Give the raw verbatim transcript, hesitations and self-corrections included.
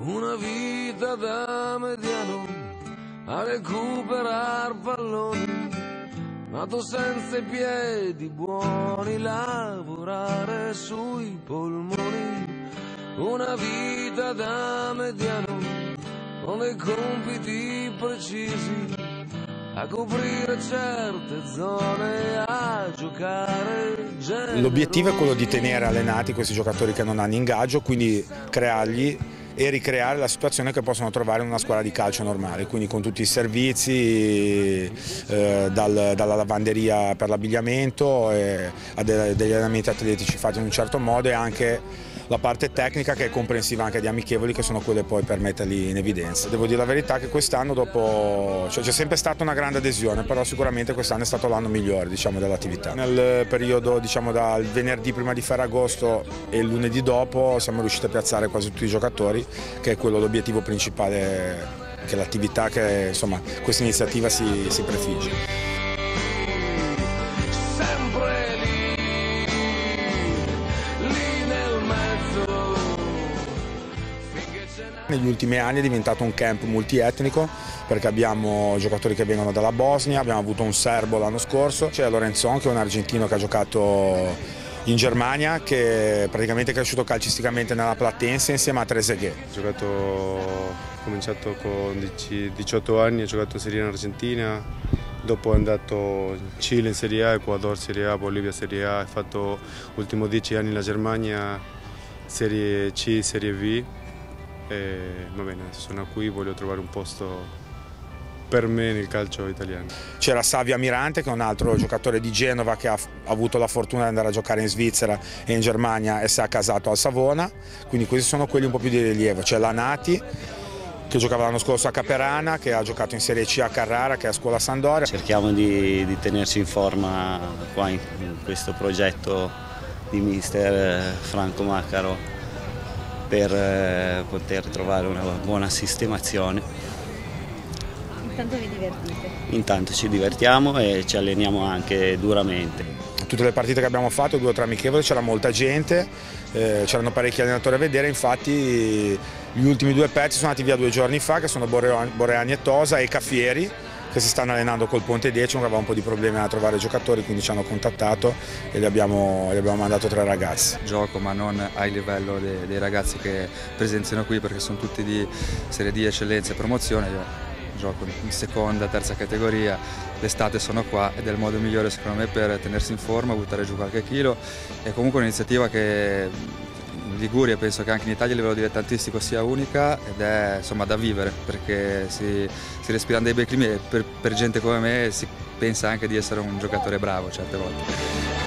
Una vita da mediano a recuperar palloni, nato senza i piedi buoni, lavorare sui polmoni. Una vita da mediano con dei compiti precisi, a coprire certe zone, a giocare. L'obiettivo è quello di tenere allenati questi giocatori che non hanno ingaggio, quindi creargli e ricreare la situazione che possono trovare in una squadra di calcio normale, quindi con tutti i servizi, eh, dal, dalla lavanderia per l'abbigliamento, eh, a de, degli allenamenti atletici fatti in un certo modo, e anche la parte tecnica che è comprensiva anche di amichevoli, che sono quelle poi per metterli in evidenza. Devo dire la verità che quest'anno dopo, cioè, c'è sempre stata una grande adesione, però sicuramente quest'anno è stato l'anno migliore, diciamo, dell'attività. Nel periodo, diciamo, dal venerdì prima di Ferragosto e il lunedì dopo siamo riusciti a piazzare quasi tutti i giocatori, che è quello l'obiettivo principale, che l'attività, che insomma questa iniziativa si, si prefigge. Negli ultimi anni è diventato un camp multietnico, perché abbiamo giocatori che vengono dalla Bosnia, abbiamo avuto un serbo l'anno scorso, c'è Lorenzon che è un argentino che ha giocato in Germania, che praticamente è cresciuto calcisticamente nella Platense insieme a Trezeguet. Ho giocato, ho cominciato con diciotto anni, ho giocato Serie A in Argentina, dopo è andato in Cile in Serie A, Ecuador Serie A, Bolivia Serie A, ho fatto ultimi dieci anni in Germania, Serie C, Serie V. E va bene, sono qui, voglio trovare un posto per me nel calcio italiano. C'era Savio Amirante, che è un altro giocatore di Genova che ha avuto la fortuna di andare a giocare in Svizzera e in Germania e si è accasato al Savona, quindi questi sono quelli un po' più di rilievo. C'è Lanati, che giocava l'anno scorso a Caperana, che ha giocato in Serie C a Carrara, che è a Scuola Sandoria. Cerchiamo di, di tenerci in forma qua in, in questo progetto di mister Franco Maccaro, per eh, poter trovare una buona sistemazione. Intanto vi divertite? Intanto ci divertiamo e ci alleniamo anche duramente. Tutte le partite che abbiamo fatto, due o tre amichevoli, c'era molta gente, eh, c'erano parecchi allenatori a vedere, infatti gli ultimi due pezzi sono andati via due giorni fa, che sono Boreani e Tosa, e Caffieri, che si stanno allenando col Ponte Decimo, che aveva un po' di problemi a trovare giocatori, quindi ci hanno contattato e li abbiamo, li abbiamo mandato tre ragazzi. Gioco, ma non a livello dei, dei ragazzi che presenziano qui, perché sono tutti di Serie D, eccellenza e promozione. Io gioco in seconda, terza categoria, l'estate sono qua ed è il modo migliore secondo me per tenersi in forma, buttare giù qualche chilo. È comunque un'iniziativa che in Liguria, penso che anche in Italia a livello dilettantistico sia unica, ed è insomma da vivere, perché si, si respirano dei bei climi e per, per gente come me si pensa anche di essere un giocatore bravo certe volte.